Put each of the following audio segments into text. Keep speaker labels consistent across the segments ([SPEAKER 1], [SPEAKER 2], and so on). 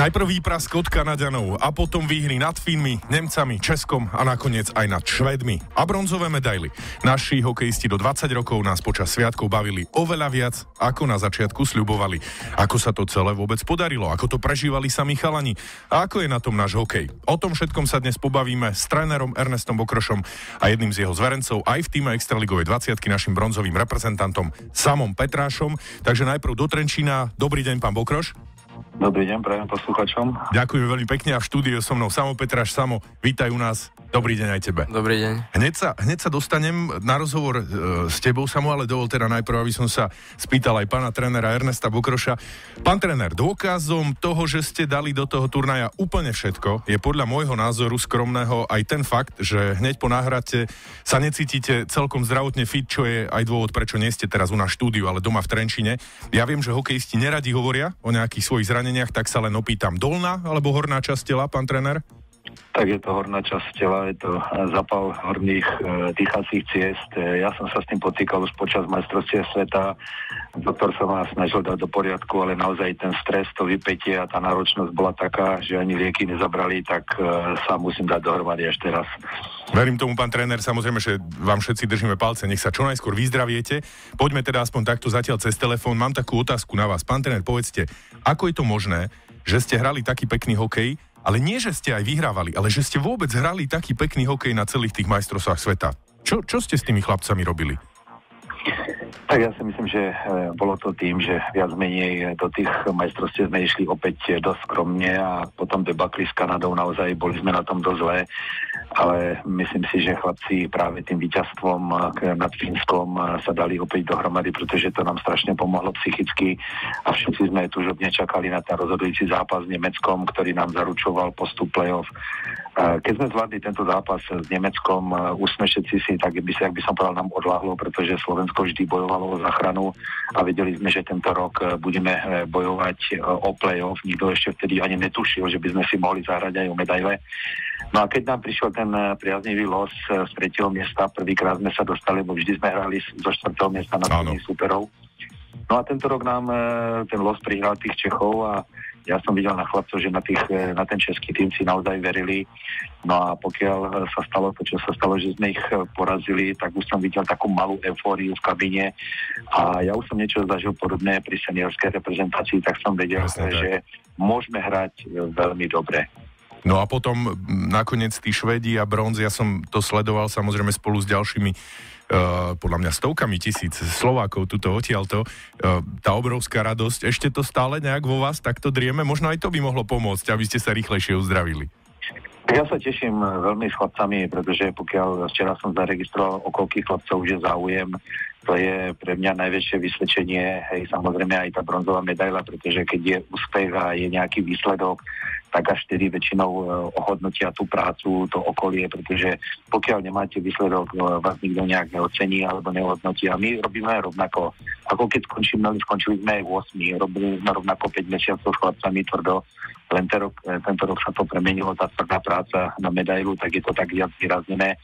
[SPEAKER 1] Najprv výprask od Kanaďanov a potom výhry nad Fínmi, Nemcami, Českom a nakoniec aj nad Švédmi. A bronzové medaily. Naši hokejisti do 20 rokov nás počas sviatkov bavili oveľa viac, ako na začiatku sľubovali. Ako sa to celé vôbec podarilo, ako to prežívali sami chalani a ako je na tom náš hokej. O tom všetkom sa dnes pobavíme s trénerom Ernestom Bokrošom a jedným z jeho zverencov aj v týme Extraligovej 20-ky našim bronzovým reprezentantom Samom Petrášom. Takže najprv do Trenčína. Dobrý deň, pán Bokroš.
[SPEAKER 2] Dobrý deň, prajem posluchačom.
[SPEAKER 1] Ďakujem veľmi pekne a v štúdiu so mnou Samo Petráš. Samo, vítaj u nás. Dobrý deň aj tebe.
[SPEAKER 3] Dobrý deň.
[SPEAKER 1] Hneď sa dostanem na rozhovor s tebou, Samo, ale dovol teda najprv, aby som sa spýtal aj pána trénera Ernesta Bokroša. Pán tréner, dôkazom toho, že ste dali do toho turnaja úplne všetko, je podľa môjho názoru skromného aj ten fakt, že hneď po náhrade sa necítite celkom zdravotne fit, čo je aj dôvod, prečo nie ste teraz u nás štúdiu, ale doma v Trenčine. Ja viem, že hokejisti neradi hovoria o nejakých svojich zraneniach, tak sa len opýtam, dolná alebo horná časť tela, pán tréner?
[SPEAKER 2] Tak je to horná časť tela, je to zápal horných dýchacích ciest. Ja som sa s tým potýkal už počas majstrovstiev sveta. Doktor sa ma snažil dať do poriadku, ale naozaj ten stres, to vypätie a tá náročnosť bola taká, že ani lieky nezabrali, tak sa musím dať dohromady až teraz.
[SPEAKER 1] Verím tomu, pán tréner, samozrejme, že vám všetci držíme palce, nech sa čo najskôr vyzdraviete. Poďme teda aspoň takto zatiaľ cez telefón. Mám takú otázku na vás. Pán tréner, povedzte, ako je to možné, že ste hrali taký pekný hokej, ale nie, že ste aj vyhrávali, ale že ste vôbec hrali taký pekný hokej na celých tých majstrovstvách sveta. Čo ste s tými chlapcami robili?
[SPEAKER 2] Tak ja si myslím, že bolo to tým, že viac menej do tých majstrovstiev sme išli opäť dosť skromne a potom debakli s Kanadou, naozaj boli sme na tom dosť zlé, ale myslím si, že chlapci práve tým víťazstvom nad Fínskom sa dali opäť dohromady, pretože to nám strašne pomohlo psychicky a všetci sme túžobne čakali na ten rozhodujúci zápas s Nemeckom, ktorý nám zaručoval postup play-off. Keď sme zvládli tento zápas s Nemeckom, už sme všetci si, tak by som povedal, nám odľahlo, pretože Slovensko vždy bojovalo o záchranu a vedeli sme, že tento rok budeme bojovať o play-off. Nikto ešte vtedy ani netušil, že by sme si mohli zahrať aj o medaile. No a keď nám prišiel ten priaznivý los z 3. miesta, prvýkrát sme sa dostali, bo vždy sme hrali zo 4. miesta na tých superov. No a tento rok nám ten los prihral tých Čechov a ja som videl na chlapcov, že na ten český tým si naozaj verili. No a pokiaľ sa stalo to, čo sa stalo, že sme ich porazili, tak už som videl takú malú eufóriu v kabíne a ja už som niečo zažil podobné pri seniorskej reprezentácii, tak som vedel, že môžeme hrať veľmi dobre.
[SPEAKER 1] No a potom nakoniec tí Švédi a bronz, ja som to sledoval samozrejme spolu s ďalšími podľa mňa stovkami tisíc Slovákov tuto odtiaľto. Tá obrovská radosť, ešte to stále nejak vo vás takto drieme? Možno aj to by mohlo pomôcť, aby ste sa rýchlejšie uzdravili.
[SPEAKER 2] Ja sa teším veľmi s chlapcami, pretože pokiaľ včera som zaregistroval, o koľkých chlapcov už je záujem, to je pre mňa najväčšie vysvedčenie, hej, samozrejme aj tá bronzová medaila, pretože keď je úspech a je nejaký výsledok, tak až vtedy väčšinou ohodnotia tú prácu, to okolie, pretože pokiaľ nemáte výsledok, vás nikto nejak neocení alebo nehodnotí. A my robíme rovnako. Ako keď skončili sme aj 8, robili sme rovnako 5 mesiacov s chlapcami tvrdo, len tento rok sa to premenilo, tá tvrdá práca na medailu, tak je to tak viac vyraznené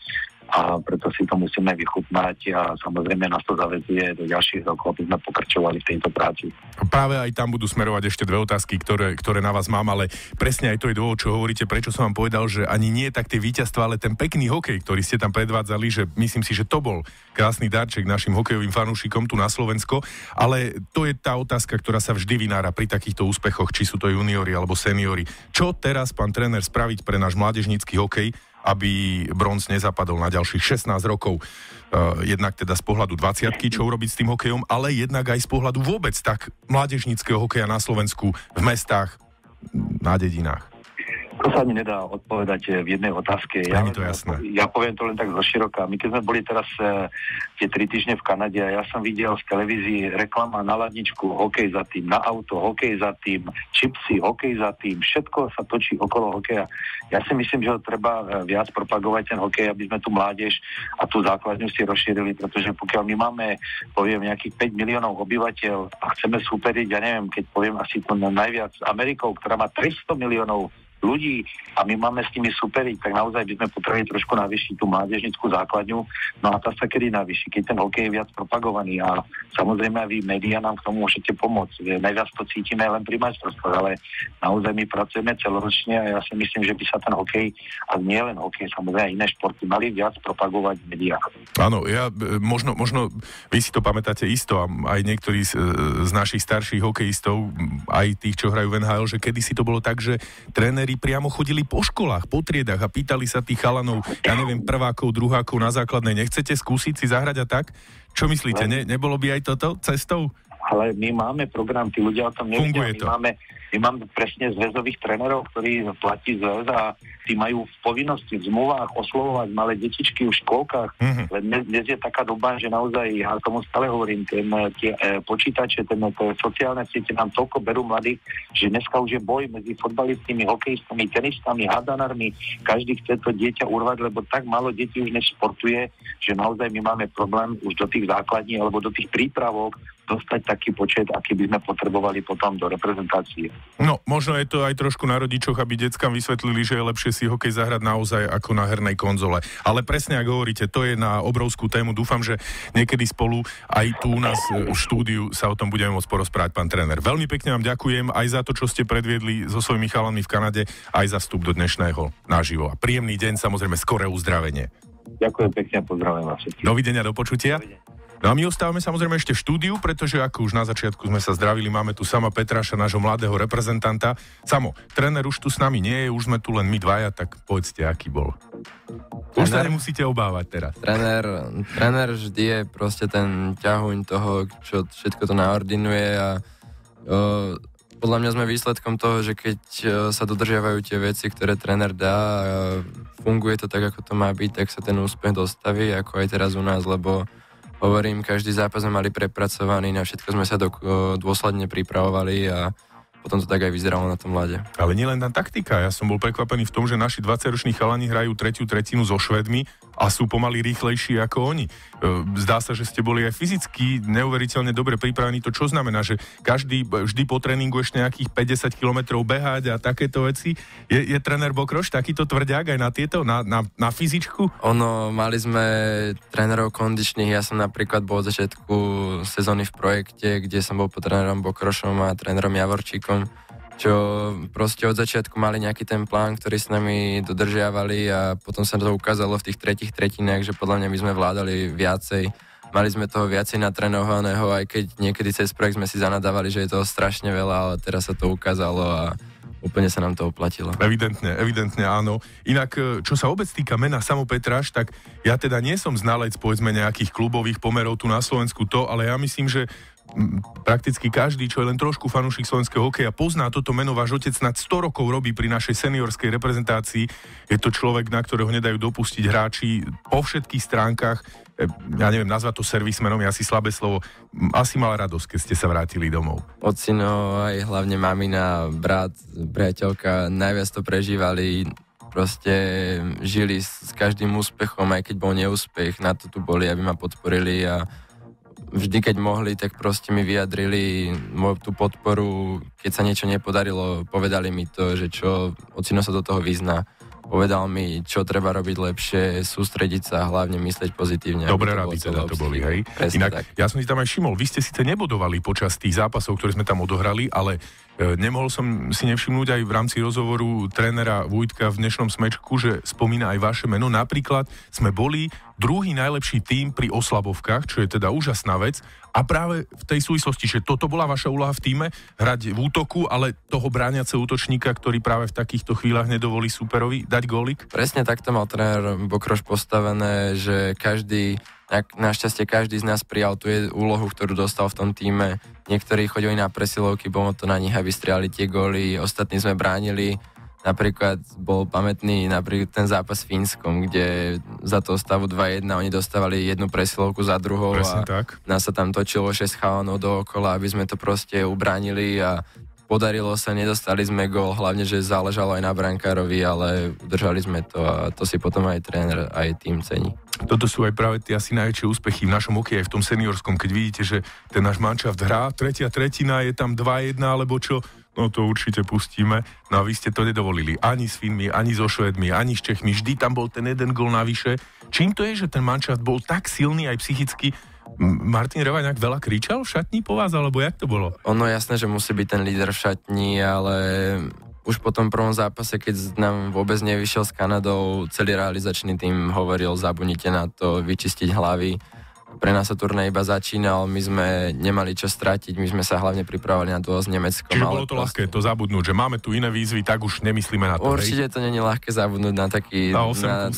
[SPEAKER 2] a preto si to musíme vychutnať a samozrejme nás to zaväzuje do ďalších rokov, aby sme pokračovali v tejto práci.
[SPEAKER 1] Práve aj tam budú smerovať ešte dve otázky, ktoré na vás mám, ale presne aj to je dôvod, čo hovoríte, prečo som vám povedal, že ani nie tak tie víťazstvá, ale ten pekný hokej, ktorý ste tam predvádzali, že myslím si, že to bol krásny darček našim hokejovým fanúšikom tu na Slovensko, ale to je tá otázka, ktorá sa vždy vynára pri takýchto úspechoch, či sú to juniori alebo seniori. Čo teraz, pán tréner, spraviť pre náš mládežnícky hokej, aby bronz nezapadol na ďalších 16 rokov. Jednak teda z pohľadu 20-ky, čo urobiť s tým hokejom, ale jednak aj z pohľadu vôbec tak mládežníckeho hokeja na Slovensku, v mestách, na dedinách.
[SPEAKER 2] To sa ani nedá odpovedať v jednej otázke. Ja poviem to len tak zoširoka. My keď sme boli teraz tie 3 týždne v Kanade a ja som videl v televízii reklama na ladničku, hokej za tým, na auto, hokej za tým, čipsy, hokej za tým, všetko sa točí okolo hokeja. Ja si myslím, že treba viac propagovať ten hokej, aby sme tu mládež a tú základňu si rozšírili, pretože pokiaľ my máme, poviem, nejakých 5 miliónov obyvateľ a chceme súperiť, ja neviem, keď poviem asi to najviac s Amerikou, ktorá má 300 miliónov ľudí a my máme s nimi superiť, tak naozaj by sme potrebovali trošku navýšiť tú mládežnickú základňu. No a tá sa kedy navýši, keď ten hokej je viac propagovaný a samozrejme aj vy, médiá, nám k tomu môžete pomôcť. Najviac to cítime len pri majstrovstvách, ale naozaj my pracujeme celoročne a ja si myslím, že by sa ten hokej, a nie len hokej, samozrejme aj iné športy, mali viac propagovať v médiách.
[SPEAKER 1] Áno, možno vy si to pamätáte isto a aj niektorí z našich starších hokejistov, aj tých, čo hrajú v NHL, že kedysi to bolo tak, že tréneri priamo chodili po školách, po triedach a pýtali sa tých chalanov, ja neviem, prvákov, druhákov na základnej, nechcete skúsiť si zahrať a tak? Čo myslíte, nebolo by aj toto cestou?
[SPEAKER 2] Ale my máme program, tí ľudia o tom nevedia. My máme presne zväzových trénerov, ktorí platí zväz a tí majú v povinnosti v zmluvách oslovovať malé detičky v škôlkach. Len dnes je taká doba, že naozaj, ja tomu stále hovorím, tie počítače, tie sociálne siete nám toľko berú mladých, že dneska už je boj medzi fotbalistami, hokejistami, tenistami, hadanármi. Každý chce to dieťa urvať, lebo tak málo detí už nesportuje, že naozaj my máme problém už do tých základní alebo do tých prípravok dostať taký počet, aký by sme potrebovali potom do reprezentácie.
[SPEAKER 1] No, možno je to aj trošku na rodičoch, aby deckám vysvetlili, že je lepšie si hokej zahrať naozaj ako na hernej konzole. Ale presne, ako hovoríte, to je na obrovskú tému. Dúfam, že niekedy spolu aj tu u nás v štúdiu sa o tom budeme môcť porozprávať, pán tréner. Veľmi pekne vám ďakujem aj za to, čo ste predviedli so svojimi chalami v Kanade, aj za vstup do dnešného naživo. A príjemný deň, samozrejme, skoré uzdravenie.
[SPEAKER 2] Ďakujem pekne a pozdravujem vás všetkých.
[SPEAKER 1] Dovidenia, do počutia. No a my ostávame samozrejme ešte v štúdiu, pretože ako už na začiatku sme sa zdravili, máme tu Sama Petraša, nášho mladého reprezentanta. Samo, tréner už tu s nami nie je, už sme tu len my dvaja, tak povedzte, aký bol. Už sa nemusíte obávať teraz.
[SPEAKER 3] Tréner vždy je proste ten ťahuň toho, čo všetko to naordinuje a podľa mňa sme výsledkom toho, že keď sa dodržiavajú tie veci, ktoré tréner dá a funguje to tak, ako to má byť, tak sa ten úspech dostaví, ako aj teraz u nás, lebo hovorím, každý zápas sme mali prepracovaný, na všetko sme sa dôsledne pripravovali a potom to tak aj vyzeralo na tom ľade.
[SPEAKER 1] Ale nielen tá taktika, ja som bol prekvapený v tom, že naši 20-roční chalani hrajú tretiu tretinu so Švédmi a sú pomaly rýchlejší ako oni. Zdá sa, že ste boli aj fyzicky neuveriteľne dobre pripravení. To čo znamená, že každý vždy po tréningu ešte nejakých 50 kilometrov behať a takéto veci? Je tréner Bokroš takýto tvrďák aj na tieto, na fyzičku?
[SPEAKER 3] Mali sme trénerov kondičných, ja som napríklad bol od začiatku sezóny v projekte, kde som bol pod trénerom Bokrošom a trénerom Javorčíkom, čo proste od začiatku mali nejaký ten plán, ktorý s nami dodržiavali a potom sa to ukázalo v tých tretích tretinách, že podľa mňa my sme vládali viacej. Mali sme toho viacej natrénovaného, aj keď niekedy cez projekt sme si zanadávali, že je toho strašne veľa, ale teraz sa to ukázalo a úplne sa nám to oplatilo.
[SPEAKER 1] Evidentne áno. Inak, čo sa vôbec týka mena Samo Petráš, tak ja teda nie som znalec, povedzme, nejakých klubových pomerov tu na Slovensku ale ja myslím, že prakticky každý, čo je len trošku fanúšik slovenského hokeja, pozná toto meno. Váš otec nad 100 rokov robí pri našej seniorskej reprezentácii. Je to človek, na ktorého nedajú dopustiť hráči po všetkých stránkach. Ja neviem, nazvať to servismenom, je asi slabé slovo. Asi mal radosť, keď ste sa vrátili domov.
[SPEAKER 3] Ocino, aj hlavne mamina, brat, priateľka, najviac to prežívali. Proste žili s každým úspechom, aj keď bol neúspech, na to tu boli, aby ma podporili a vždy, keď mohli, tak proste mi vyjadrili tú podporu. Keď sa niečo nepodarilo, povedali mi to, že čo, ocino sa do toho vyzná. Povedal mi, čo treba robiť lepšie, sústrediť sa a hlavne myslieť pozitívne.
[SPEAKER 1] Dobré rady teda to boli, hej? Inak, tak. Ja som si tam aj všimol, vy ste síce nebodovali počas tých zápasov, ktoré sme tam odohrali, ale nemohol som si nevšimnúť aj v rámci rozhovoru trénera Vujtka v dnešnom Smečku, že spomína aj vaše meno. Napríklad sme boli druhý najlepší tím pri oslabovkách, čo je teda úžasná vec. A práve v tej súvislosti, že toto bola vaša úloha v tíme, hrať v útoku, ale toho brániaceho útočníka, ktorý práve v takýchto chvíľach nedovolí súperovi dať gólik?
[SPEAKER 3] Presne takto mal tréner Bokroš postavené, že našťastie každý z nás prijal tú úlohu, ktorú dostal v tom tíme. Niektorí chodili na presilovky, bolo to na nich, aby strieľali tie góly, ostatní sme bránili. Napríklad bol pamätný ten zápas s Fínskom, kde za toho stavu 2-1 oni dostávali jednu presilovku za druhou.
[SPEAKER 1] Presne
[SPEAKER 3] a
[SPEAKER 1] tak.
[SPEAKER 3] Nás sa tam točilo 6 chalanov dookola, aby sme to proste ubránili a podarilo sa, nedostali sme gól, hlavne, že záležalo aj na brankárovi, ale udržali sme to a to si potom aj tréner, aj tým cení.
[SPEAKER 1] Toto sú aj práve tie asi najväčšie úspechy v našom hokeji, aj v tom seniorskom, keď vidíte, že ten náš manšaft hrá, tretia tretina, je tam 2-1 alebo čo, No to určite pustíme. No a vy ste to nedovolili ani s Finmi, ani so Švédmi, ani s Čechmi. Vždy tam bol ten jeden gól navyše. Čím to je, že ten manšaft bol tak silný aj psychicky? Martin Revaňák veľa kričal v šatni po vás, alebo jak to bolo?
[SPEAKER 3] Ono jasné, že musí byť ten líder v šatni, ale už po tom prvom zápase, keď nám vôbec nevyšiel s Kanadou, celý realizačný tým hovoril, zabudnite na to, vyčistiť hlavy. Pre nás sa turnaj iba začínal, my sme nemali čo stratiť, my sme sa hlavne pripravovali na duel s Nemeckom.
[SPEAKER 1] Čiže bolo to ľahké to zabudnúť, že máme tu iné výzvy, tak už nemyslíme na to.
[SPEAKER 3] Určite to není ľahké zabudnúť na taký...
[SPEAKER 1] Na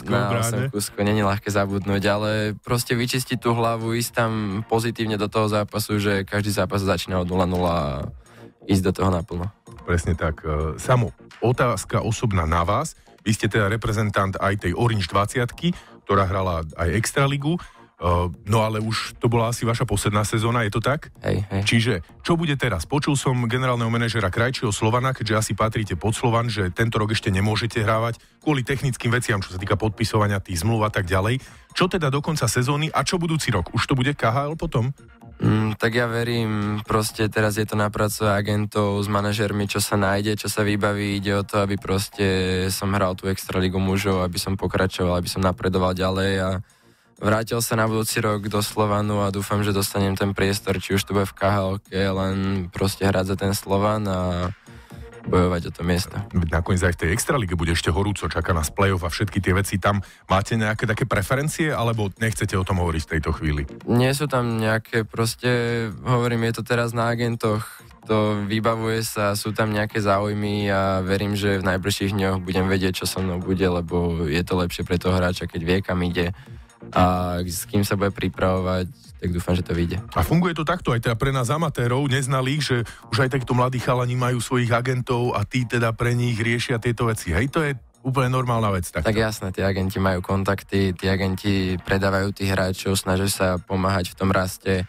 [SPEAKER 1] 8
[SPEAKER 3] kúskov, není ľahké zabudnúť, ale proste vyčistiť tú hlavu, ísť tam pozitívne do toho zápasu, že každý zápas začína od 0-0 a ísť do toho naplno.
[SPEAKER 1] Presne tak. Samo, otázka osobná na vás. Vy ste teda reprezentant aj tej Orange 20-ky, ktorá hrala aj Extraligu. No ale už to bola asi vaša posledná sezóna, je to tak?
[SPEAKER 3] Hej.
[SPEAKER 1] Čiže, čo bude teraz? Počul som generálneho manažera Krajčího Slovana, keďže asi patríte pod Slovan, že tento rok ešte nemôžete hrávať kvôli technickým veciam, čo sa týka podpisovania tých zmluv a tak ďalej. Čo teda do konca sezóny a čo budúci rok? Už to bude KHL potom?
[SPEAKER 3] Tak ja verím, proste teraz je to na prácu agentov s manažermi, čo sa nájde, čo sa vybaví, ide o to, aby proste som hral tú Extraligu mužov, aby som pokračoval, aby som napredoval ďalej a vrátil sa na budúci rok do Slovanu a dúfam, že dostanem ten priestor, či už to bude v KHL-ke, len proste hrať za ten Slovan a bojovať o to miesto.
[SPEAKER 1] Nakoniec aj v tej Extralíge bude ešte horúco, čaká nás play-off a všetky tie veci. Tam máte nejaké také preferencie, alebo nechcete o tom hovoriť v tejto chvíli?
[SPEAKER 3] Nie sú tam nejaké, proste hovorím, je to teraz na agentoch, to vybavuje sa, sú tam nejaké záujmy a verím, že v najbližších dňoch budem vedieť, čo so mnou bude, lebo je to lepšie pre toho hráča, keď vie, kam ide a s kým sa bude pripravovať, tak dúfam, že to vyjde.
[SPEAKER 1] A funguje to takto aj teda pre nás amatérov, neznalých, že už aj takto mladí chalani majú svojich agentov a tí teda pre nich riešia tieto veci. Hej, to je úplne normálna vec. Takto.
[SPEAKER 3] Tak jasné, tí agenti majú kontakty, tí agenti predávajú tých hráčov, snažia sa pomáhať v tom raste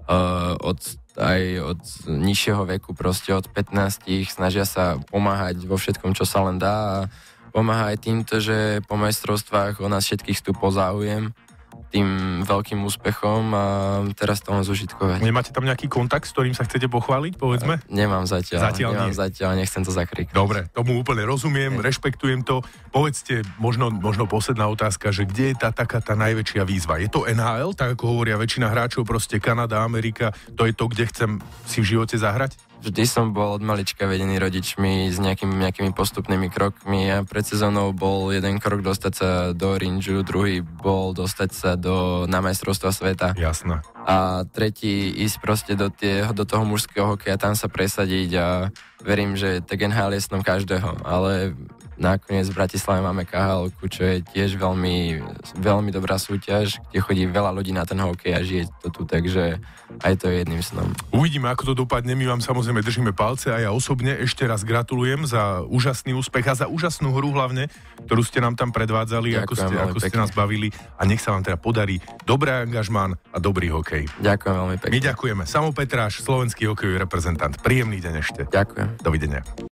[SPEAKER 3] aj od nižšieho veku, proste od 15, snažia sa pomáhať vo všetkom, čo sa len dá a pomáha aj týmto, že po majstrovstvách o nás všetkých vstupol záujem tým veľkým úspechom a teraz to len zužitkovať.
[SPEAKER 1] Nemáte tam nejaký kontakt, s ktorým sa chcete pochváliť, povedzme?
[SPEAKER 3] Nemám zatiaľ, nechcem to zakrikovať.
[SPEAKER 1] Dobre, tomu úplne rozumiem, rešpektujem to. Povedzte, možno posledná otázka, že kde je taká najväčšia výzva? Je to NHL, tak ako hovoria väčšina hráčov, proste Kanada, Amerika, to je to, kde chcem si v živote zahrať?
[SPEAKER 3] Vždy som bol od malička vedený rodičmi s nejakými postupnými krokmi a pred sezónou bol jeden krok dostať sa do Orangeu, druhý bol dostať sa na majstrovstva sveta.
[SPEAKER 1] Jasné.
[SPEAKER 3] A tretí ísť proste do toho mužského hokeja, tam sa presadiť a verím, že tak NHL je snom každého, ale nakoniec v Bratislave máme KHL, čo je tiež veľmi, veľmi dobrá súťaž, kde chodí veľa ľudí na ten hokej a žije to tu, takže aj to je jedným snom.
[SPEAKER 1] Uvidíme, ako to dopadne, my vám samozrejme držíme palce a ja osobne ešte raz gratulujem za úžasný úspech a za úžasnú hru hlavne, ktorú ste nám tam predvádzali, ako ste nás bavili a nech sa vám teda podarí dobrý angažmán a dobrý hokej.
[SPEAKER 3] Ďakujem veľmi pekne.
[SPEAKER 1] My ďakujeme. Samo Petráš, slovenský hokejový reprezentant. Príjemný deň ešte.
[SPEAKER 3] Ďakujem.
[SPEAKER 1] Dovidenia.